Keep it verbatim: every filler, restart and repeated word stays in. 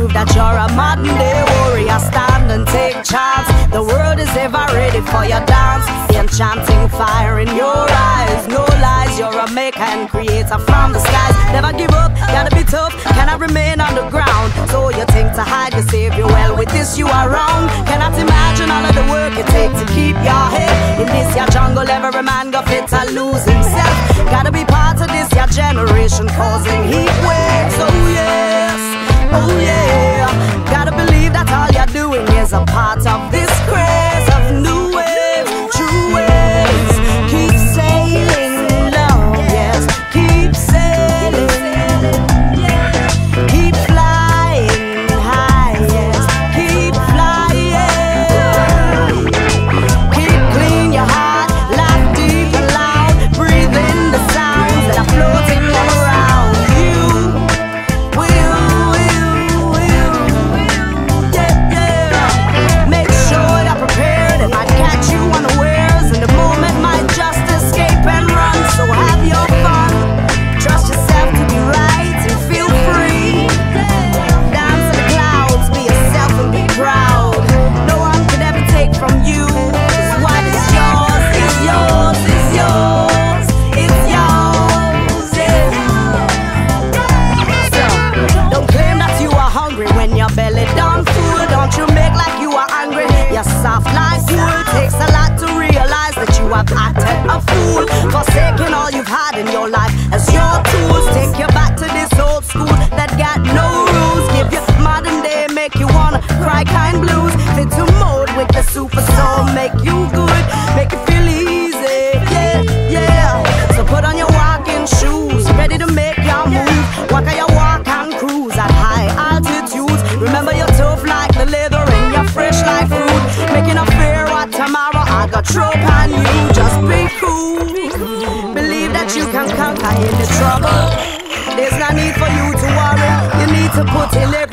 prove that you're a modern day warrior. Stand and take chance. The world is ever ready for your dance. The enchanting fire in your eyes. No lies, you're a maker and creator from the skies. Never give up, gotta be tough, cannot remain on the ground. So you think to hide your savior, well with this you are wrong. Cannot imagine all of the work it takes to keep your head in this your jungle. Every man go fit to lose himself. Gotta be part of this your generation causing heat waves. Oh yes, oh yeah. Gotta believe that all you're doing is a part of this craze of new waves, true waves. Keep sailing low, yes, keep sailing. Keep flying high, yes, keep flying. Keep clean your heart, laugh deep and loud. Breathe in the sounds that are floating all around you. Will, will, will, yeah, yeah. Make sure you're prepared, it might catch you unawares, and the moment might just escape and run. So have your fun, trust yourself to be right and feel free. Dance in the clouds, be yourself and be proud. No one could ever take from you, 'cause what is yours is yours, is yours, it's yours, yeah. So, don't claim that you are hungry when your belly done full. Don't you make like you are angry, you're soft like wool. Takes a lot to realize that you have acted a fool, forsaking all you've had in your life as your tools. Take you back to this old school that got no rules. Give you modern day, make you wanna cry kind blues. Fit to mode with the super soul, make you good, make you feel easy, yeah, yeah. So put on your walking shoes, ready to make your move. Walk on your walk and cruise at high altitudes. Remember you're tough like the leather and you're fresh like fruit. Making a fear what tomorrow I got trope on you. Just be cool, believe that you can conquer any trouble. There's no need for you to worry, you need to put in the